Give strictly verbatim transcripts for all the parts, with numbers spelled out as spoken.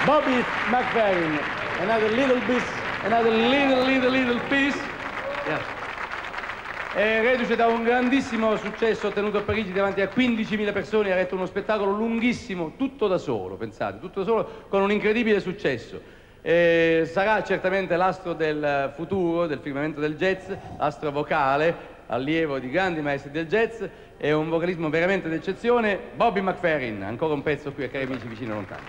Bobby McFerrin, another little piece, another little, little, little piece. Yeah. È reduce da un grandissimo successo ottenuto a Parigi davanti a quindicimila persone, ha retto uno spettacolo lunghissimo, tutto da solo, pensate, tutto da solo, con un incredibile successo. Eh, sarà certamente l'astro del futuro, del firmamento del jazz, astro vocale, allievo di grandi maestri del jazz, e un vocalismo veramente d'eccezione. Bobby McFerrin, ancora un pezzo qui a Cari Amici Vicini e Lontani.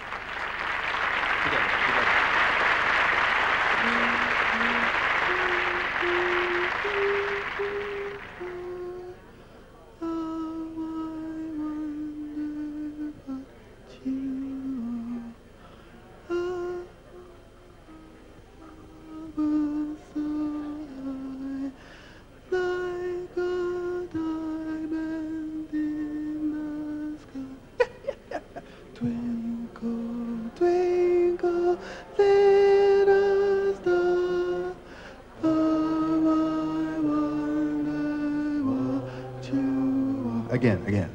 Again, again.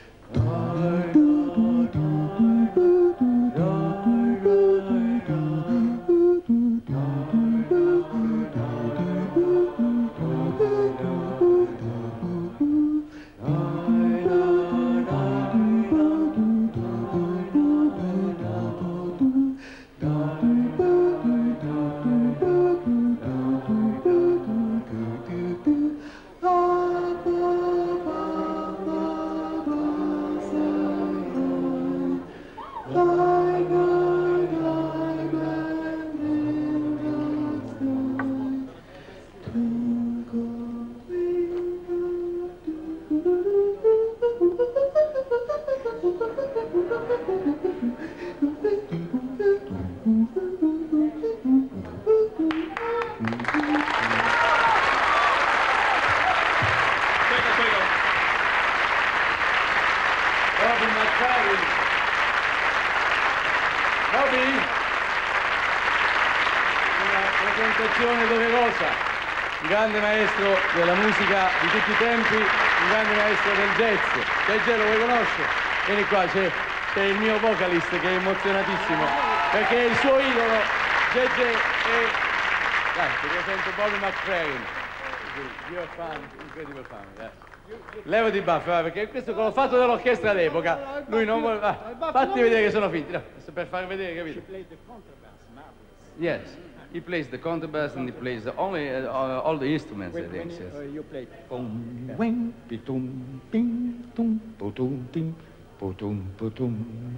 Doverosa, un grande maestro della musica di tutti i tempi, un grande maestro del jazz. G G lo vuoi conoscere? Vieni qua, c'è il mio vocalist che è emozionatissimo perché è il suo idolo. G G è... Dai, ti presento Bobby McFerrin. You're a fan, incredible fan, dai. Levo di baffi, perché questo l'ho fatto dall'orchestra all'epoca, lui non vuole... Ah, fatti vedere che sono finti, no, per far vedere, capito? Yes. He plays the contrabass and he plays the only uh, all the instruments. When, I think. when Yes. uh, you play pom wing pitum ping tum potum tim potum potum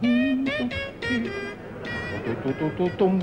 potum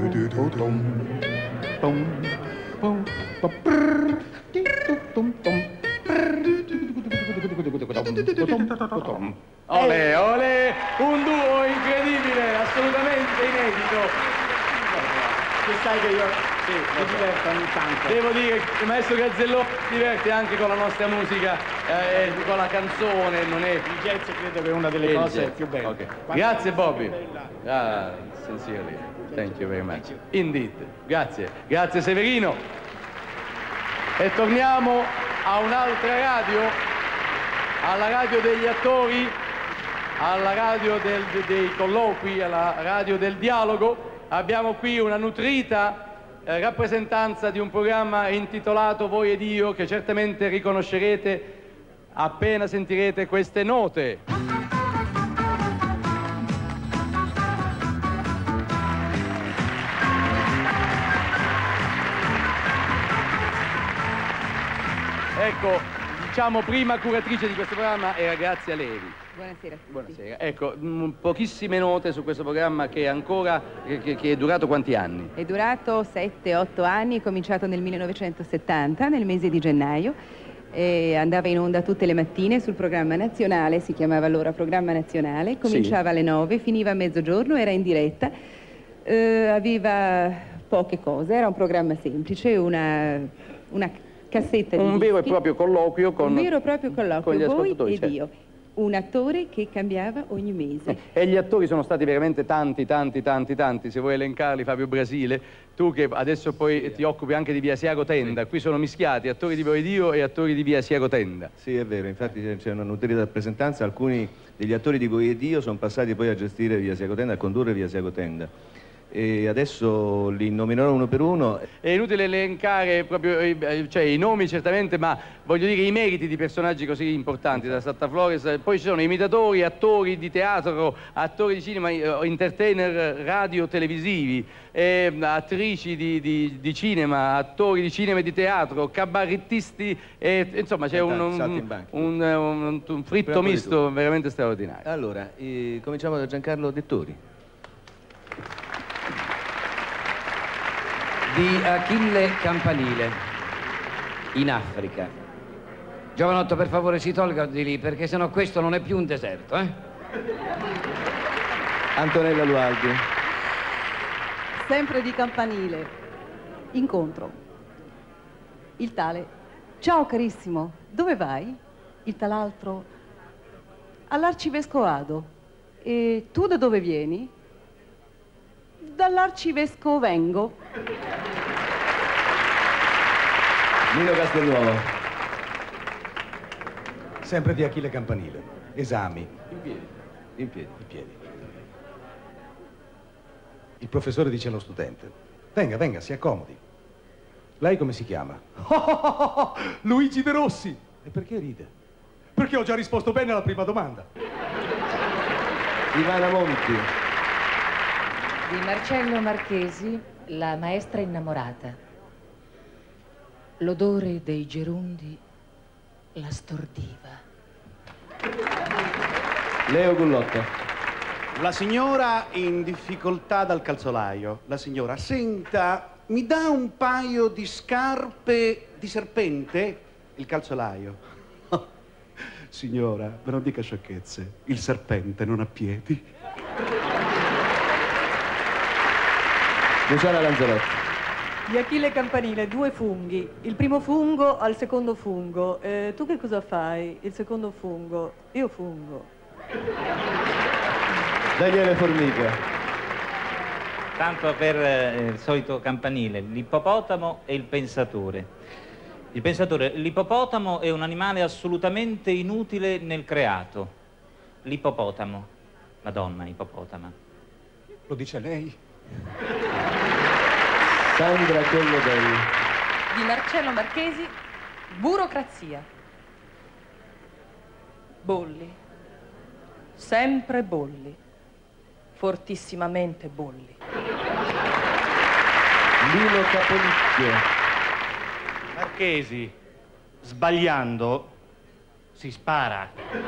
potum. Ole, ole, un duo incredibile, assolutamente inedito. Che sai che io sì, mi diverto ogni tanto. Devo dire che il maestro Gazzelloni si diverte anche con la nostra musica, eh, con la canzone, non è... Il jazz credo che è una delle cose più belle. Okay. Grazie Bobby. Ah, sincerely. Thank you very much. Indeed. Grazie. Grazie Severino. E torniamo a un'altra radio, alla radio degli attori, alla radio del, dei colloqui, alla radio del dialogo. Abbiamo qui una nutrita eh, rappresentanza di un programma intitolato Voi ed io, che certamente riconoscerete appena sentirete queste note. Ecco, diciamo prima curatrice di questo programma era Grazia Levi. Buonasera a tutti. Buonasera. Ecco, mh, pochissime note su questo programma che è ancora, che, che è durato quanti anni? È durato sette otto anni, è cominciato nel millenovecentosettanta, nel mese di gennaio, e andava in onda tutte le mattine sul programma nazionale, si chiamava allora Programma Nazionale, cominciava sì. alle nove, finiva a mezzogiorno, era in diretta, eh, aveva poche cose, era un programma semplice, una, una cassetta di un dischi, vero e proprio colloquio con, un vero e proprio colloquio, con gli voi ascoltatori, ed certo. io. un attore che cambiava ogni mese. E gli attori sono stati veramente tanti, tanti, tanti, tanti. Se vuoi elencarli, Fabio Brasile, tu che adesso poi ti occupi anche di Via Asiago Tenda, qui sono mischiati attori di Voedio e attori di Via Asiago Tenda. Sì, è vero, infatti c'è una notevole rappresentanza, alcuni degli attori di Voedio sono passati poi a gestire Via Asiago Tenda, a condurre Via Asiago Tenda. E adesso li nominerò uno per uno. È inutile elencare proprio eh, cioè, i nomi certamente, ma voglio dire i meriti di personaggi così importanti da Santa Flores. Poi ci sono imitatori, attori di teatro, attori di cinema, entertainer radio televisivi, eh, attrici di, di, di cinema, attori di cinema e di teatro, cabarettisti, eh, insomma c'è un, un, un, un, un fritto misto veramente straordinario. Allora, eh, cominciamo da Giancarlo Dettori. Di Achille Campanile, in Africa. Giovanotto, per favore, si tolga di lì, perché sennò questo non è più un deserto, eh? Antonella Lualdi. Sempre di Campanile. Incontro. Il tale: ciao carissimo, dove vai? Il tal'altro: all'arcivescovado. E tu da dove vieni? Dall'arcivescovo vengo. Nino Castelnuovo. Sempre di Achille Campanile. Esami. In piedi. In piedi. In piedi. Il professore dice allo studente: venga, venga, si accomodi. Lei come si chiama? Luigi De Rossi. E perché ride? Perché ho già risposto bene alla prima domanda. Ivana Monti. Di Marcello Marchesi, La maestra innamorata. L'odore dei gerundi la stordiva. Leo Gullotta. La signora in difficoltà dal calzolaio. La signora: senta, mi dà un paio di scarpe di serpente? Il calzolaio: oh, signora, me non dica sciocchezze, il serpente non ha piedi. Luciana Lanzarotti. Di Achille Campanile, due funghi. Il primo fungo al secondo fungo. Eh, tu che cosa fai? Il secondo fungo. Io fungo. Daniele Formica. Tanto per eh, il solito campanile, l'ippopotamo e il pensatore. Il pensatore, l'ippopotamo è un animale assolutamente inutile nel creato. L'ippopotamo, Madonna ippopotama. Lo dice lei? Sandra Collodelli. Di Marcello Marchesi, burocrazia. Bolli. Sempre bolli. Fortissimamente bolli. Lino Capolicchio. Marchesi, sbagliando, si spara.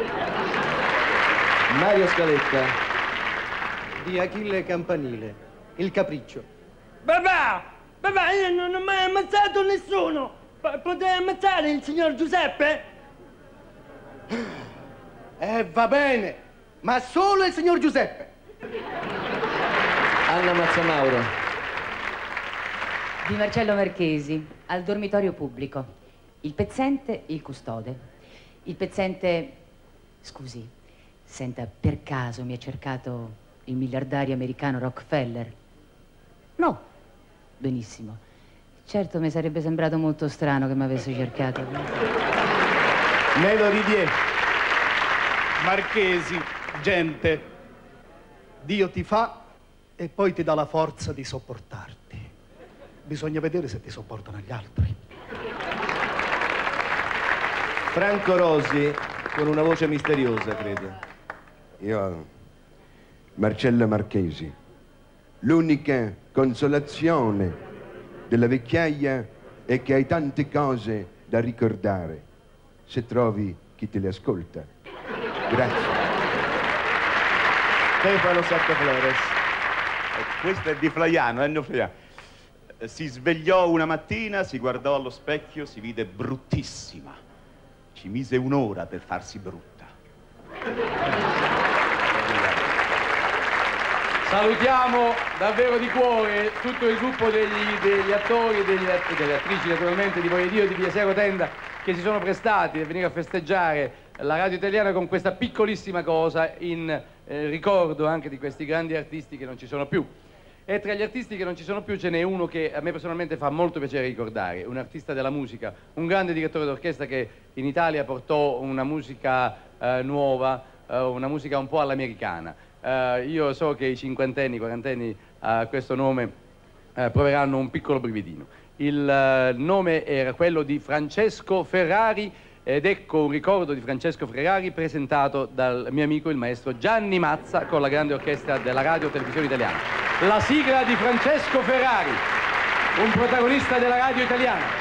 Mario Scaletta. Di Achille Campanile, Il capriccio. Papà! Papà, io non ho mai ammazzato nessuno! P- potrei ammazzare il signor Giuseppe? Eh, va bene, ma solo il signor Giuseppe. Anna Mazzamauro. Di Marcello Marchesi, Al dormitorio pubblico. Il pezzente, il custode. Il pezzente... Scusi, senta, per caso mi ha cercato il miliardario americano Rockefeller? No. Benissimo. Certo, mi sarebbe sembrato molto strano che mi avesse cercato. Nelo Ridier. Marchesi, gente, Dio ti fa e poi ti dà la forza di sopportarti. Bisogna vedere se ti sopportano gli altri. Franco Rosi, con una voce misteriosa, credo. Io, Marcello Marchesi, l'unica consolazione della vecchiaia è che hai tante cose da ricordare, se trovi chi te le ascolta. Grazie. Stefano Saccaflores. Questo è di Flaiano, Ennio Flaiano. Si svegliò una mattina, si guardò allo specchio, si vide bruttissima. Ci mise un'ora per farsi brutta. Salutiamo davvero di cuore tutto il gruppo degli, degli attori e delle attrici naturalmente di Voedio e di Via Asiago Tenda che si sono prestati a venire a festeggiare la radio italiana con questa piccolissima cosa in eh, ricordo anche di questi grandi artisti che non ci sono più. E tra gli artisti che non ci sono più ce n'è uno che a me personalmente fa molto piacere ricordare, un artista della musica, un grande direttore d'orchestra che in Italia portò una musica eh, nuova, eh, una musica un po' all'americana. Eh, io so che i cinquantenni, quarantenni a questo nome eh, proveranno un piccolo brividino. Il eh, nome era quello di Francesco Ferrari, ed ecco un ricordo di Francesco Ferrari presentato dal mio amico il maestro Gianni Mazza con la grande orchestra della Radio Televisione Italiana. La sigla di Francesco Ferrari, un protagonista della radio italiana.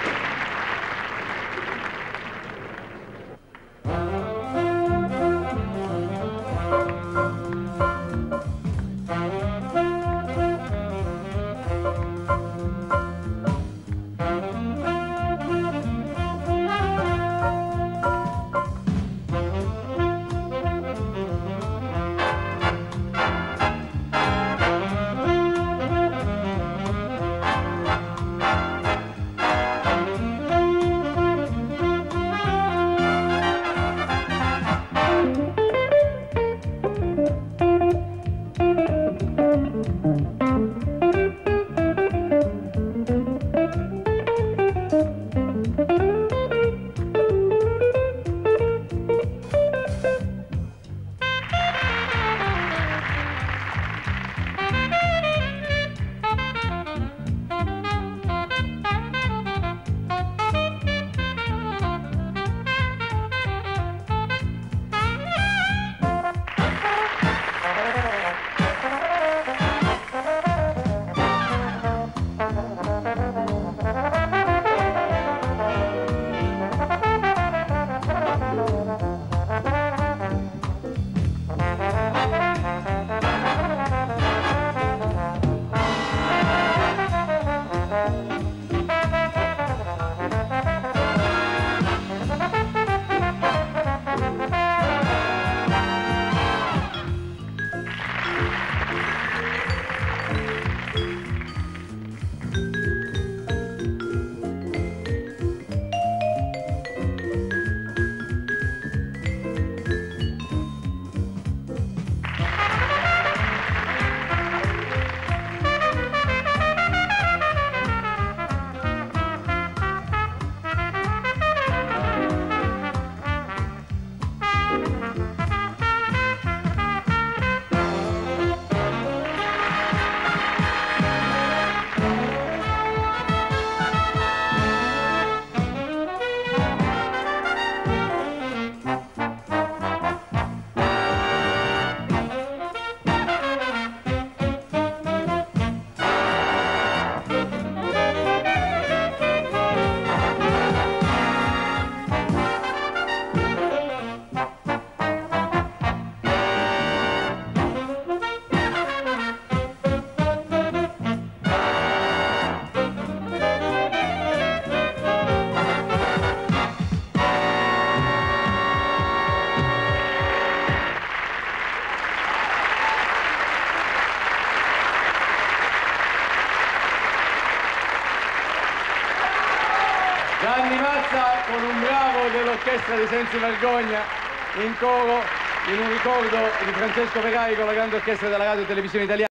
Gianni Mazza con un bravo dell'orchestra di Senza Vergogna in coro in un ricordo di Francesco Ferrari con la grande orchestra della Radio Televisione Italiana.